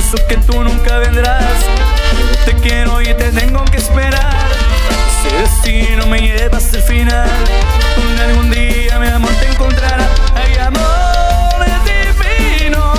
pienso que tú nunca vendrás. Te quiero y te tengo que esperar. Ese destino me lleva hasta el final. Algún día mi amor te encontrará. Hay amores divinos